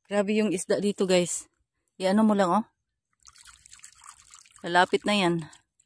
Grabe yung isda dito, guys. Iano mo lang, oh. Malapit na yan.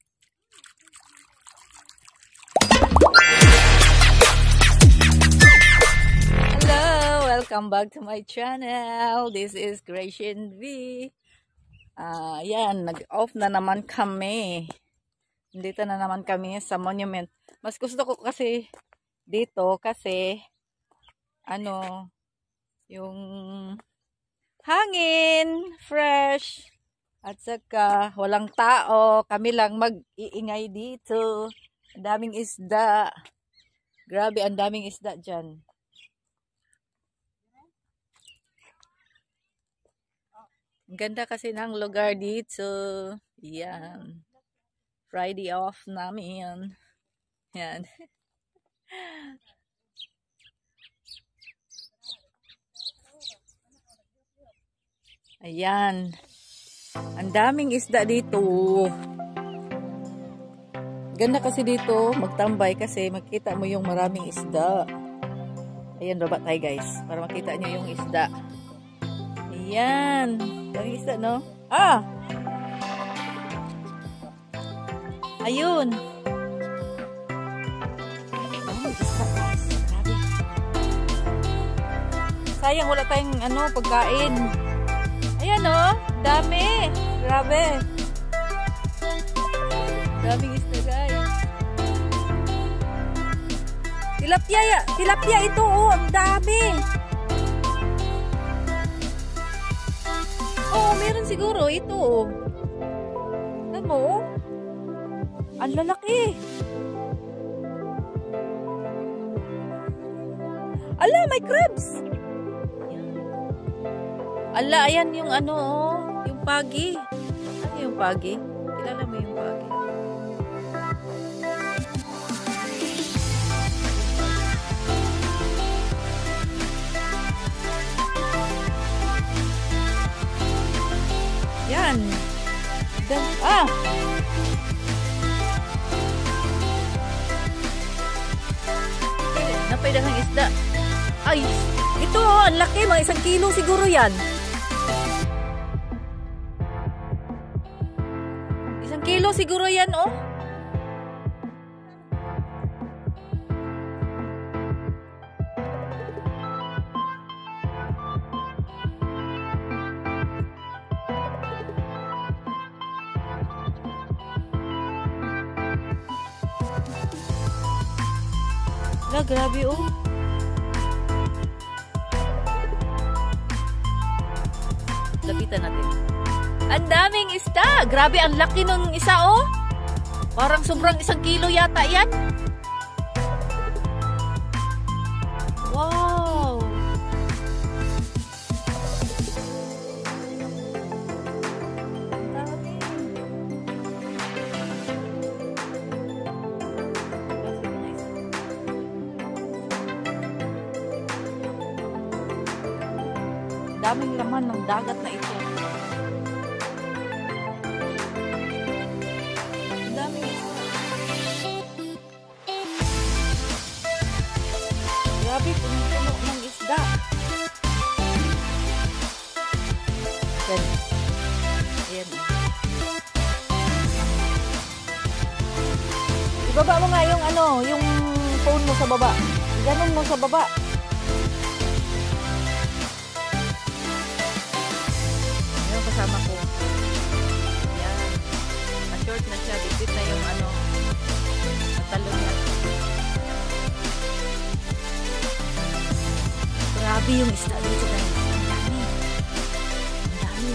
Hello! Welcome back to my channel. This is Gratian V. Yan, nag-off na naman kami. Dito na naman kami sa monument. Mas gusto ko kasi dito kasi yung hangin, fresh, at saka walang tao. Kami lang mag-iingay dito. Ang daming isda. Grabe, ang daming isda dyan. Ganda kasi ng lugar dito. Yan. Friday off namin. Yan. Ayan. Ang daming isda dito. Ganda kasi dito magtambay kasi makita mo yung maraming isda. Ayan, baba tayo guys. Para makita nyo yung isda. Ayan. Daming isda, no? Ah! Ayun. Daming isda, guys. Grabe. Sayang wala tayong pagkain. Ayan o, dami. Grabe. Daming isda guys. Tilapia ito oh, ang dami. Oh, meron siguro ito oh. Alam mo oh. Ang lalaki. Ala, may crabs. Ala, ayan yung yung pagi. Ano yung pagi? Kilala mo yung pagi? Yan. Napay dagang isda. Ay, ito oh, ang laki. Mga 1 kilo siguro yan. 1 kilo siguro yan, oh. Wala, grabe, oh. Lapitan natin. Ang daming isda. Grabe, ang laki ng isa, oh. Parang sobrang 1 kilo yata yan. Wow. Daming laman ng dagat na ito. Grabe, puno ng isda. Ayan. Ayan. Ibaba mo nga yung yung phone mo sa baba. Ganun mo sa baba. Ayan, kasama ko. Ayan. Na-short na siya. Bit na yung matalon niya. Grabe yung isda dito guys. Ang dami. Ang dami.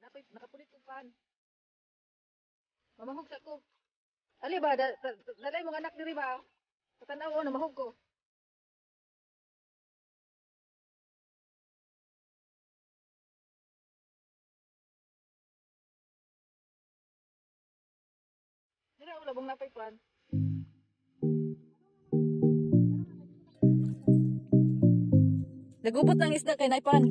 napay nakapulit ko pan. Mamahog sa ko. Ali ba dalay mong anak diri ba? Patanaw na mahog ko. Dira wala bang napay pan. Nagubot ng isda kay naipan.